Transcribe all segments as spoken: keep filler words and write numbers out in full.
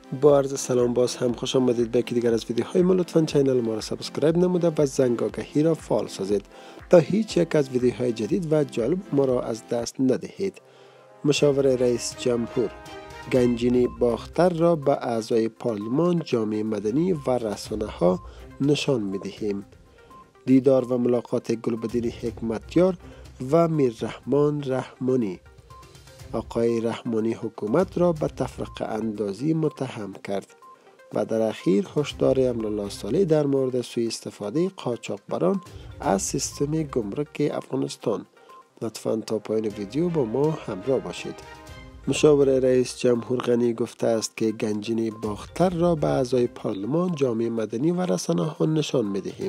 با عرض سلام، باز هم خوش آمدید به یکی دیگر از ویدیوهای ما. لطفاً چینل ما را سابسکرایب نموده و زنگ آگهی را فعال سازید تا هیچ یک از ویدیوهای جدید و جالب ما را از دست ندهید. مشاور رئیس جمهور: گنجینه باختر را به اعضای پارلمان، جامعه مدنی و رسانه ها نشان می دهیم. دیدار و ملاقات گلبدین حکمتیار و میررحمان رحمانی. آقای رحمانی حکومت را به تفرقه اندازی متهم کرد و در اخیر هشدار امرالله صالح در مورد سوء استفاده قاچاقبران از سیستم گمرک افغانستان. لطفاً تا پایان ویدیو با ما همراه باشید. مشاور رئیس جمهور غنی گفته است که گنجینه باختر را به اعضای پارلمان، جامعه مدنی و رسانه ها نشان می دهیم.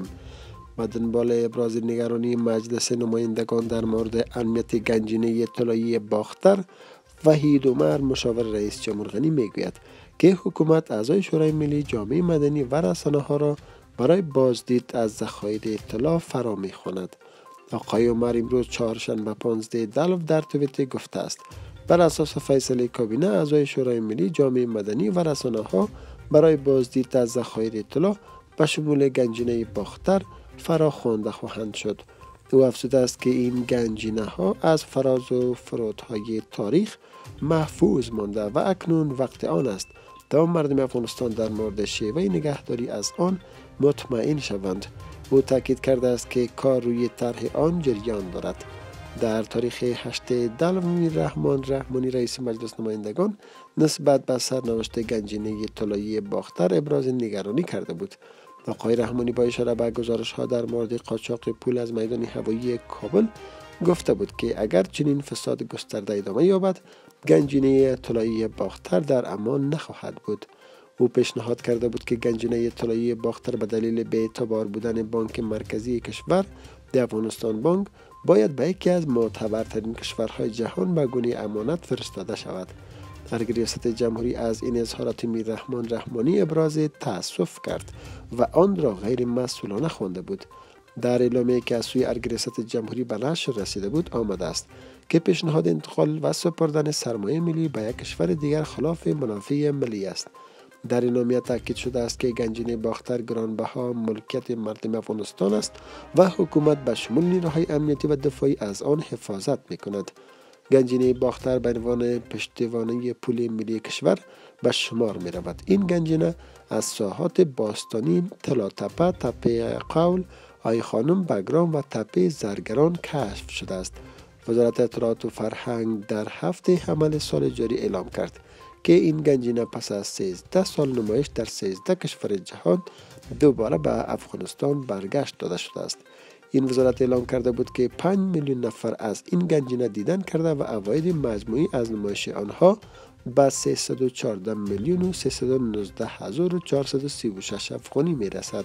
و دنبال ابراز نگرانی مجلس نمایندگان در مورد امنیت گنجینه طلایی باختر، وحید عمر مشاور رئیس جمهور غنی میگوید که حکومت اعضای شورای ملی، جامعه مدنی و رسانه ها را برای بازدید از ذخایر اطلاع فرا میخواند. آقای عمر امروز چهارشنبه پانزده دلو در توییتر گفته است بر اساس فیصله کابینه اعضای شورای ملی، جامعه مدنی و رسانه ها برای بازدید از ذخایر اطلاع به شمول گنجینه باختر فرا خوانده خواهند شد. او افزوده است که این گنجینه ها از فراز و فرودهای تاریخ محفوظ مانده و اکنون وقت آن است تا مردم افغانستان در مورد شیوه نگهداری از آن مطمئن شوند. او تاکید کرده است که کار روی طرح آن جریان دارد. در تاریخ هشتم دلو میررحمان رحمانی رئیس مجلس نمایندگان نسبت به سرنوشت گنجینه طلایی باختر ابراز نگرانی کرده بود. آقای رحمانی با اشاره به گزارش ها در مورد قاچاق پول از میدان هوایی کابل گفته بود که اگر چنین فساد گسترده ادامه یابد، گنجینه طلایی باختر در امان نخواهد بود. او پیشنهاد کرده بود که گنجینه طلایی باختر به دلیل بی‌اعتبار بودن بانک مرکزی کشور، افغانستان بانک، باید به یکی از معتبرترین کشورهای جهان به گونه امانت فرستاده شود. ارگ ریاست جمهوری از این اظهارات میررحمان رحمانی ابراز تأسف کرد و آن را غیر مسئولانه خوانده بود. در اعلامیه‌ای که از سوی ارگ ریاست جمهوری به نشر رسیده بود آمده است که پیشنهاد انتقال و سپردن سرمایه ملی به یک کشور دیگر خلاف منافع ملی است. در اعلامیه تاکید شده است که گنجینه باختر گرانبها ملکیت مردم افغانستان است و حکومت به شمول نیروهای امنیتی و دفاعی از آن حفاظت می‌کند. گنجینه باختر به عنوان پشتوانه پول ملی کشور به شمار می رود. این گنجینه از ساحات باستانی طلاتپه، تپه قول، آی خانم، بگرام و تپه زرگران کشف شده است. وزارت اطلاعات و فرهنگ در هفته حمل سال جاری اعلام کرد که این گنجینه پس از سیزده سال نمایش در سیزده کشور جهان دوباره به افغانستان برگشت داده شده است. این وزارت اعلام کرده بود که پنج میلیون نفر از این گنجینه دیدن کرده و عواید مجموعی از نمایش آنها به سیصد و چهارده میلیون و سیصد و نوزده هزار و چهارصد و سی و شش افغانی می رسد.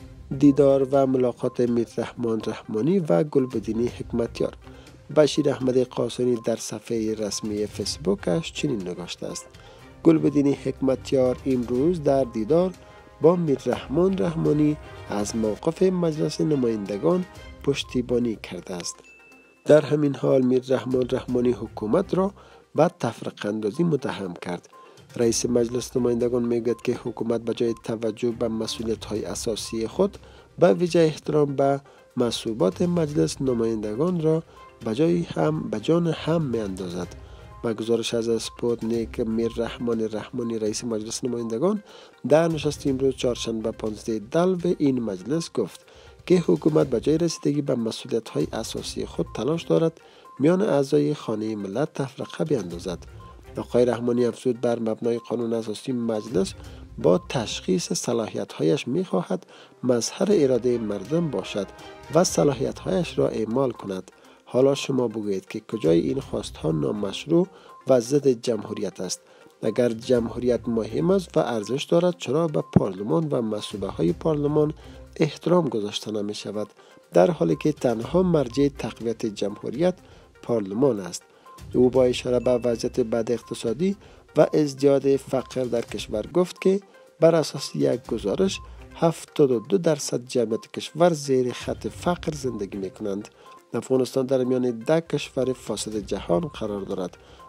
دیدار و ملاقات میررحمان رحمانی و گلبدین حکمتیار. بشیر احمد قاسمی در صفحه رسمی فیسبوکش چنین نگاشته است: گلبدین حکمتیار امروز در دیدار با میررحمان رحمانی از موقف مجلس نمایندگان پشتیبانی کرده است. در همین حال میررحمان رحمانی حکومت را به تفرقه اندازی متهم کرد. رئیس مجلس نمایندگان میگوید که حکومت به جای توجه به مسئولیت‌های اساسی خود به ویژه احترام به مصوبات مجلس نمایندگان را به جای هم به جان هم میاندازد. با گزارش از اسپوتنیک، میررحمان رحمانی رئیس مجلس نمایندگان در نشست امروز چهارشنبه پانزده دلو این مجلس گفت که حکومت به جای رسیدگی به مسئولیت‌های اساسی خود تلاش دارد میان اعضای خانه ملت تفرقه بیاندازد. آقای رحمانی افزود بر مبنای قانون اساسی مجلس با تشخیص صلاحیت‌هایش می‌خواهد مظهر اراده مردم باشد و صلاحیت‌هایش را اعمال کند. حالا شما بگویید که کجای این خواست‌ها نامشروع و ضد جمهوریت است؟ اگر جمهوریت مهم است و ارزش دارد، چرا به پارلمان و مصوبه‌های پارلمان احترام گذاشته نمی شود، در حالی که تنها مرجع تقویت جمهوریت پارلمان است؟ او با اشاره به وضعیت بد اقتصادی و ازدیاد فقر در کشور گفت که بر اساس یک گزارش هفتاد و دو درصد جمعیت کشور زیر خط فقر زندگی می کنند. افغانستان در میان ده کشور فاسد جهان قرار دارد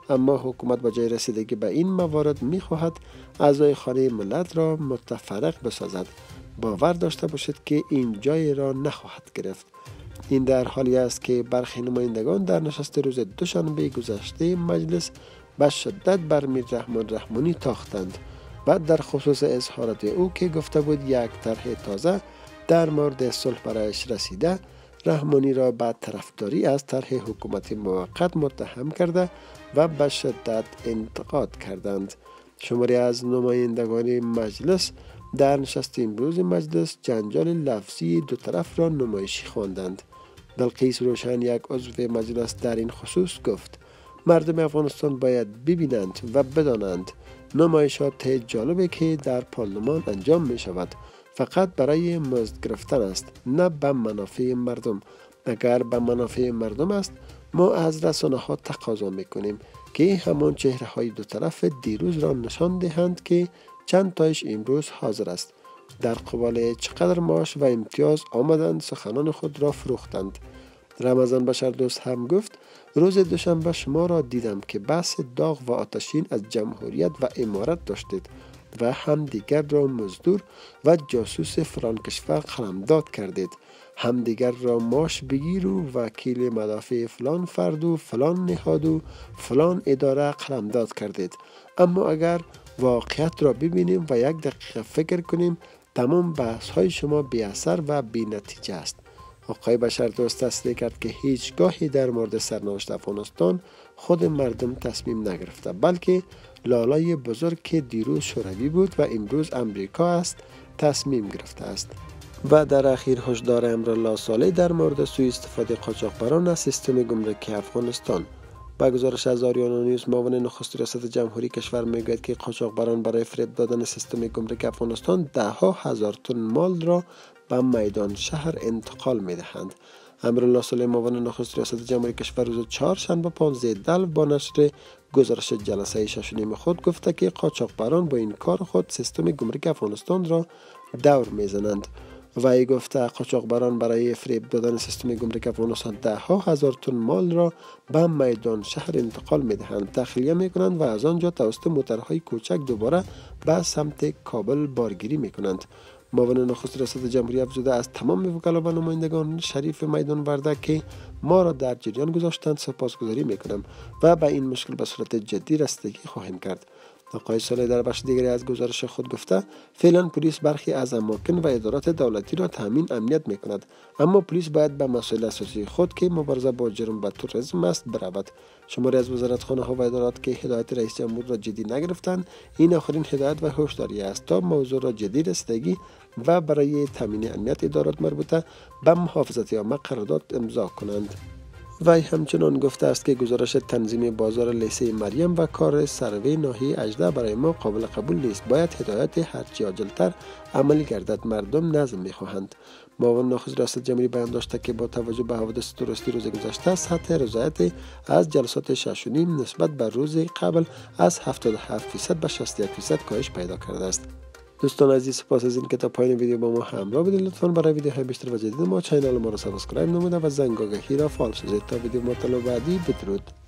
اما حکومت با جای رسیدگی به این موارد می‌خواهد اعضای خانه ملت را متفرق بسازد. باور داشته باشید که این جای را نخواهد گرفت. این در حالی است که برخی نمایندگان در نشست روز دوشنبه گذشته مجلس به شدت بر میر رحمان رحمانی تاختند و در خصوص اظهارات او که گفته بود یک طرح تازه در مورد صلح برایش رسیده، رحمانی را به طرفداری از طرح حکومت موقت متهم کرده و به شدت انتقاد کردند. شماری از نمایندگان مجلس در نشست امروز مجلس جنجال لفظی دو طرف را نمایشی خواندند. بلقیس روشن، یک عضو مجلس، در این خصوص گفت: مردم افغانستان باید ببینند و بدانند نمایشات جالبی که در پارلمان انجام می شود فقط برای مزد گرفتن است، نه به منافع مردم. اگر به منافع مردم است، ما از رسانه ها تقاضا می کنیم که همان چهره های دو طرف دیروز را نشان دهند که چند تایش امروز حاضر است. در قبال چقدر معاش و امتیاز آمدند سخنان خود را فروختند. رمضان بشردوست هم گفت: روز دوشنبه شما را دیدم که بحث داغ و آتشین از جمهوریت و امارت داشتید و هم دیگر را مزدور و جاسوس فلان کشور قلمداد کردید. هم دیگر را ماش بگیر و وکیل مدافع فلان فرد و فلان نهاد و فلان اداره قلمداد کردید. اما اگر واقعیت را ببینیم و یک دقیقه فکر کنیم، تمام بحث های شما بی اثر و بی نتیجه است. آقای بشردوست تصدیق کرد که هیچگاهی در مورد سرنوشت افغانستان خود مردم تصمیم نگرفته، بلکه لالای بزرگ که دیروز شوروی بود و امروز امریکا است تصمیم گرفته است. و در اخیر هشدار امرالله صالح در مورد سوء استفاده قاچاقبران از سیستم گمرکی افغانستان. با گزارش از آریانا نیوز، معاون نخست ریاست جمهوری کشور میگوید که قاچاقبران برای فریب دادن سیستم گمرک افغانستان ده ها هزار تن مال را به میدان شهر انتقال میدهند. امرالله صالح، معاون نخست ریاست جمهوری کشور، روز چهارشنبه پانزده دلو با نشر گزارش جلسه ششم خود گفته که قاچاقبران با این کار خود سیستم گمرک افغانستان را دور میزنند. وی گفته قاچاقبران برای فریب دادن سیستم گمرک افغانستان ده ها هزار تن مال را به میدان شهر انتقال میدهند، تخلیه میکنند و از آنجا توسط موترهای کوچک دوباره به سمت کابل بارگیری میکنند. معاون نخست ریاست جمهوری افزوده از تمام وکلا و نمایندگان شریف میدان ورده که ما را در جریان گذاشتند سپاسگزاری میکنم و به این مشکل به صورت جدی رسیدگی خواهیم کرد. آقای صالح در بخش دیگری از گزارش خود گفته: فعلا پلیس برخی از اماکن و ادارات دولتی را تامین امنیت میکند، اما پلیس باید به مسائل اساسی خود که مبارزه با جرم و تروریسم است برود. شماری از وزارتخانه ها و ادارات که هدایت رئیس جمهور را جدی نگرفتند، این آخرین هدایت و هشداری است تا موضوع را جدی رسیدگی و برای تامین امنیت ادارات مربوطه به محافظت عامه قرارداد امضا کنند. وی همچنان گفته است که گزارش تنظیم بازار لیسه مریم و کار سروی ناحیه اجده برای ما قابل قبول نیست. باید هدایت هرچی عاجلتر عملی گردد، مردم نظم میخواهند. معاون نخست ریاست جمهوری بیان داشته که با توجه به حوادث تروریستی روز گذشته سطح رضایت از جلسات شش و نیم نسبت به روز قبل از هفتاد و هفت درصد به شصت و یک درصد کاهش پیدا کرده است. دوستان عزیز، سپاس از این که تا پایان ویدیو با ما همراه بودید. لطفاً برای ویدیوهای بیشتر و جدید ما چینل ما را سابسکرایب نموده و زنگ آگهی را فعال سازید تا ویدیو مطلب بعدی. بدرود.